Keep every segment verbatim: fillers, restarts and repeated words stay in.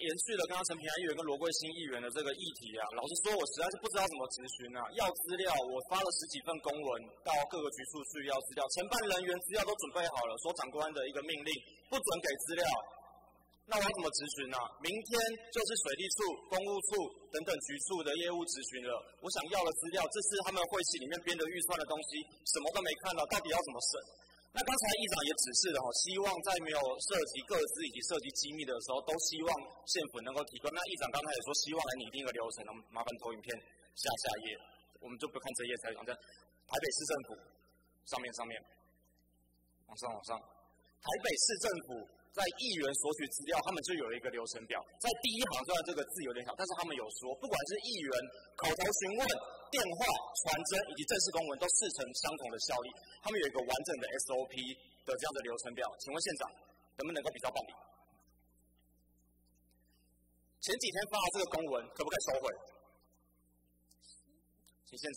延续了刚刚陈平安议员跟罗桂兴议员的这个议题啊，老实说，我实在是不知道怎么质询啊。要资料，我发了十几份公文到各个局处去要资料，承办人员资料都准备好了，说长官的一个命令不准给资料，那我要怎么质询啊？明天就是水利处、公务处等等局处的业务质询了，我想要的资料，这是他们会期里面编的预算的东西，什么都没看到，到底要怎么审？那刚才议长也指示了哈，希望在没有涉及个资以及涉及机密的时候，都希望县府能够提供。那议长刚才也说，希望来拟定一个流程，麻烦投影片下下页，我们就不看这页，才讲在台北市政府上面上面，往上往上，台北市政府在议员索取资料，他们就有一个流程表，在第一行虽然这个字有点小，但是他们有说，不管是议员口头询问、电话、传真以及正式公文都视成相同的效力，他们有一个完整的 S O P 的这样的流程表，请问县长能不能够比较办理？前几天发的这个公文可不可以收回？请县长。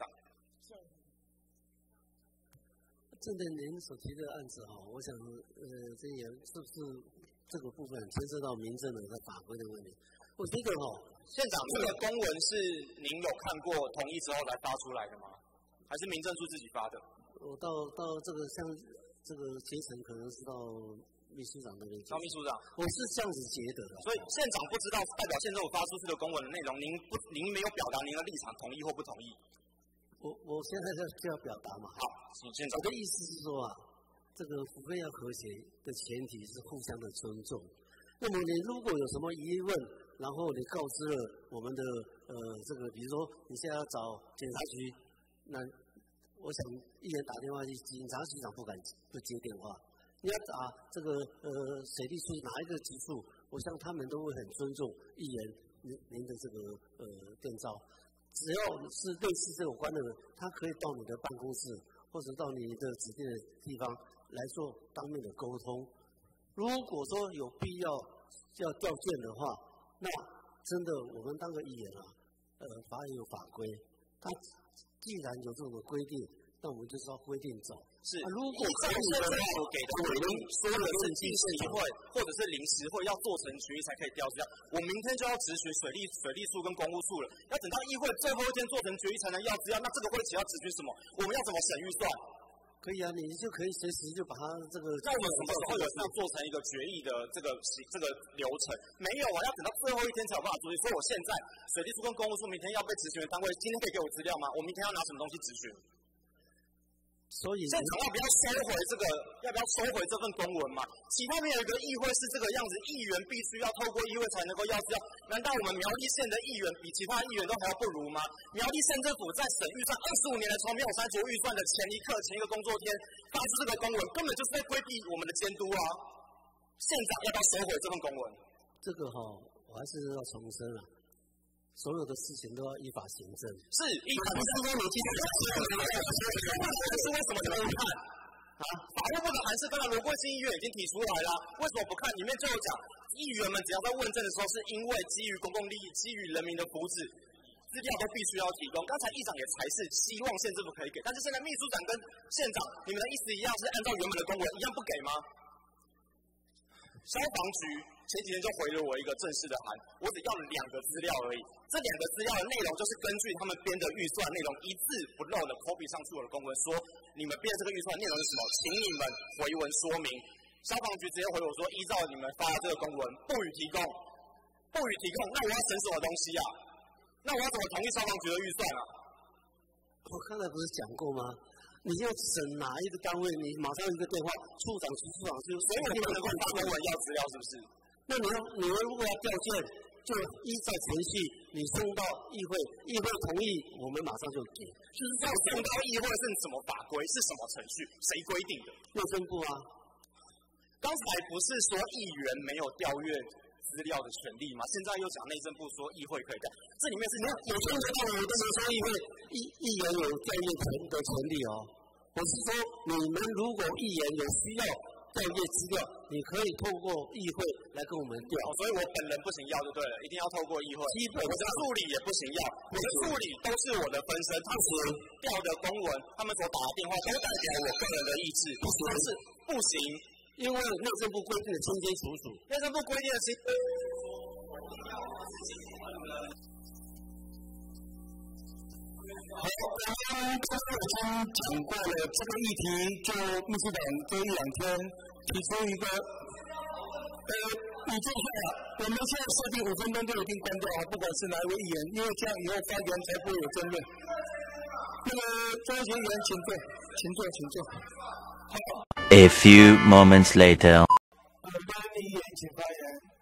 针对您所提的案子哈，我想呃，这也是不是这个部分牵涉到民政的和法规的问题？我觉得哈， 县长，这个公文是您有看过同意之后来发出来的吗？还是民政处自己发的？ 我到到这个像这个阶层可能是到秘书长那边。 到秘书长， 我是这样子觉得的。 所以县长不知道代表县政府发出去的公文的内容，您不您没有表达您的立场，同意或不同意？ 我我现在就要表达嘛。 好，请县长。 我的意思是说啊，这个府费要和谐的前提是互相的尊重。那么你如果有什么疑问，然后你告知了我们的呃这个，比如说你现在要找检察局，那我想议员打电话去，警察局长不敢不接电话。你要打这个呃水利处哪一个局处，我想他们都会很尊重议员您您的这个呃电召。只要是类似这有关的人，他可以到你的办公室或者到你的指定的地方来做当面的沟通。如果说有必要要调件的话，那真的我们当个议员啊，呃，法也有法规，他既然有这种规定，那我们就是要规定走。 是， 啊、如果可以政府给的委员说的是经济会或者是临时会要做成决议才可以调资料，我明天就要质询水利水利处跟公务处了，要等到议会最后一天做成决议才能要资料，那这个会期要质询什么？我们要怎么审预算？ 可以啊，你就可以随时就把它这个。 那我们什么时候有要做成一个决议的这个这个流程？没有啊，要等到最后一天才有办法做。所以我现在水利处跟公务处明天要被质询的单位，今天可以给我资料吗？我明天要拿什么东西质询？ 所以， 县长要不要收回这个？要不要收回这份公文嘛？其他没有一个议会是这个样子，议员必须要透过议会才能够要资料。难道我们苗栗县的议员比其他议员都还要不如吗？苗栗县政府在审预算二十五年来，从没有删除预算的前一刻、前一个工作天发出这个公文，根本就是在规避我们的监督啊！县长要不要收回这份公文？ 这个哈、哦，我还是要重申了。所有的事情都要依法行政。 是，依法不是说你今天要吃什么，是为什么你们不看？啊，法务部的函释，刚才罗桂兴议员已经提出来了，为什么不看？里面就有讲，议员们只要在问政的时候，是因为基于公共利益、基于人民的福祉，资料都必须要提供。刚才议长也才是希望县政府可以给，但是现在秘书长跟县长，你们的意思一样，是按照原本的公文一样不给吗？消防局前几天就回了我一个正式的函，我只要了两个资料而已。这两个资料的内容就是根据他们编的预算内容一字不漏的 copy 上去我的公文，说你们编的这个预算内容是什么，请你们回文说明。消防局直接回我说，依照你们发的这个公文，不予提供，不予提供，那我要审什么东西啊？那我要怎么同意消防局的预算啊？ 我刚才不是讲过吗？你要审哪一个单位，你马上一个电话，处长、处长就， 所以我不能够发公文要资料，是不是？ 那你要你们如果要调件，就依照程序，你送到议会，议会同意，我们马上就给。 就是要送到议会是什么法规，是什么程序，谁规定的？ 内政部啊。 刚才不是说议员没有调阅资料的权利吗？现在又讲内政部说议会可以调，这里面是没有有些人我都是说议会议议员有调阅权的权利哦。我是说，你们如果议员有需要调阅资料，你可以透过议会来跟我们调。 哦，所以我本人不行要就对了，一定要透过议会。 基本我的助理也不行要，我的助理都是我的分身，他们调的公文，他们所打的电话都代表我个人的意志，不行是不行。 因为内政部规定的清清楚楚， 内政部规定的清。 刚刚已经讲过了这个议题，就秘书长这一两天提出一个，呃，语句话，我们现在设定五分钟就一定关掉啊，不管是哪一位议员，因为这样以后发言才不会有争论。那么张学员，请坐，请坐，请坐。好。 A few moments later. 呃，班议员请发言。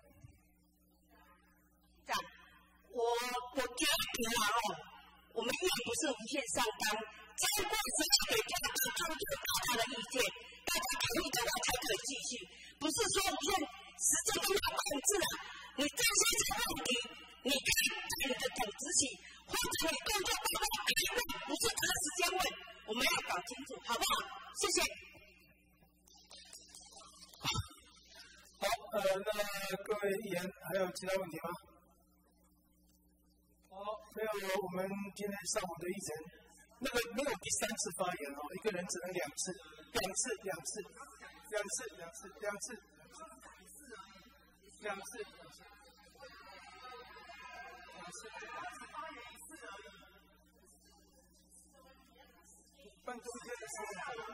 这样，我我觉得啊哦，我们也不是无限上纲，经过时间给大家听取大家的意见，大家同意的话才可以继续，不是说无限时间都要控制了。你这些问题，你可以在你的董子席或者你工作报告来问，不是这个时间问，我们要搞清楚，好不好？谢谢。 好，呃，那各位议员还有其他问题吗？好，没有，我们今天上午的议程，那个没有第三次发言哦，一个人只能两次，两次，两次，两次，两次，两次，两次，两次，半中间的时候。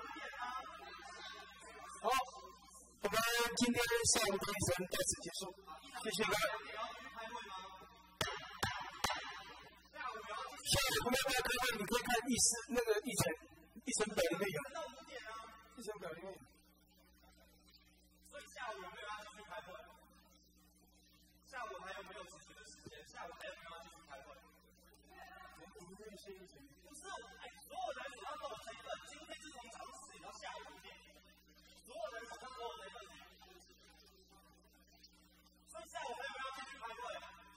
好。我们今天下午的议程到此结束，谢谢各位。下午我们要开会，你可以看议事那个议程，议程表里面有，议程表里面有。所以下午有没有要继续开会？下午还有没有持续的时间？下午还有没有要继续开会？我们这些议程不是，哎，所有人手上都有这一份，今天是从早上十点到下午五点。所有人手上都有这份，所以下午还有没有要继续开会？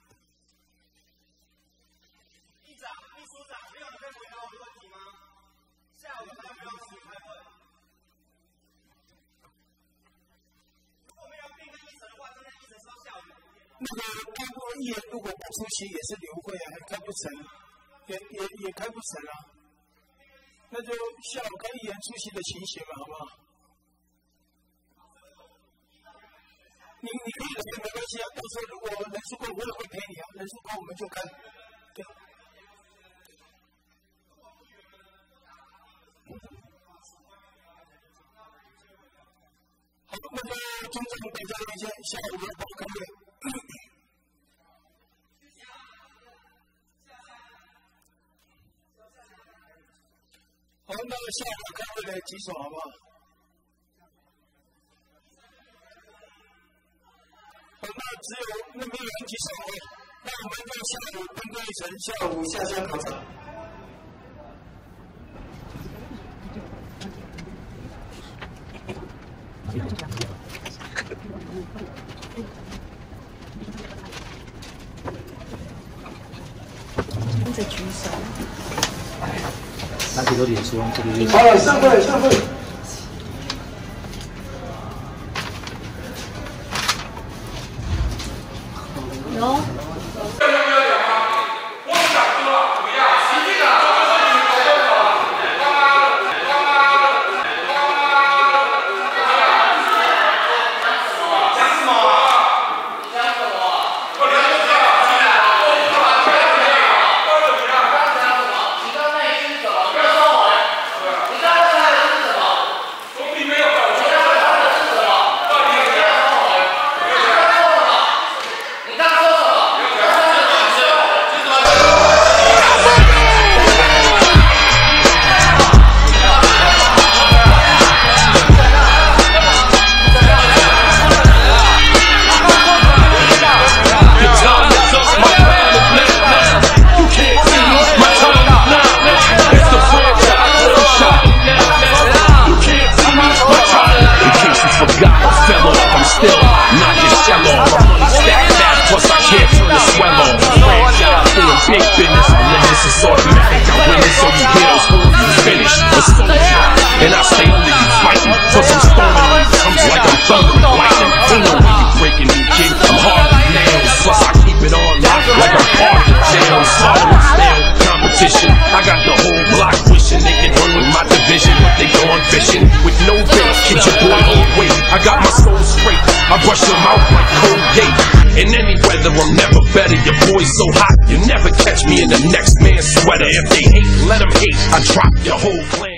议长、秘书长，没有人可以回答我的问题吗？下午还有没有要继续开会？如果没有变更议程的话，今天议程是到下午。那个干部议员如果不出席，也是流会啊，还开不成，也也也开不成啊。那就下午看议员出席的情形了，好不好？你你可以来没关系啊，到时候如果人数够，我也会陪你啊。人数够我们就看，对。好，那么尊重大家的意见，下午要报开会。好，那下午开会的举手好不好？那只有那没有人举手哦，那我们就下午分队一程，下午下乡考察。 跟着举手。 拿起多点说，这个。 好了，上会上会。 有。 So hot, you never catch me in the next man's sweater. If they hate, let them hate. I drop your whole plan.